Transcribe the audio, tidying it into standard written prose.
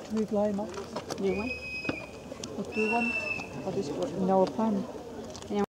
Move lima. New one. Or do one. Or just no pan.